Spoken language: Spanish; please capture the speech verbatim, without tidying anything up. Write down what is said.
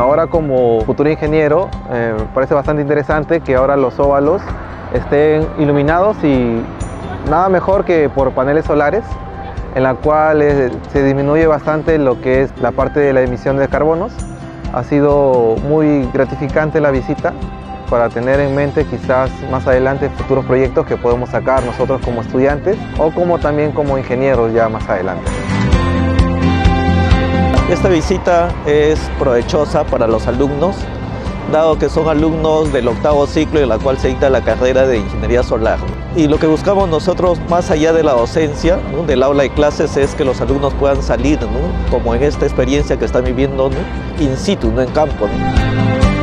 ahora como futuro ingeniero eh, me parece bastante interesante que ahora los óvalos estén iluminados y nada mejor que por paneles solares, en la cual eh, se disminuye bastante lo que es la parte de la emisión de carbonos. Ha sido muy gratificante la visita para tener en mente quizás más adelante futuros proyectos que podemos sacar nosotros como estudiantes o como también como ingenieros ya más adelante. Esta visita es provechosa para los alumnos, dado que son alumnos del octavo ciclo en la cual se dicta la carrera de Ingeniería Solar. Y lo que buscamos nosotros, más allá de la docencia, ¿no?, del aula de clases, es que los alumnos puedan salir, ¿no?, como en esta experiencia que están viviendo, ¿no?, in situ, no en campo, ¿no?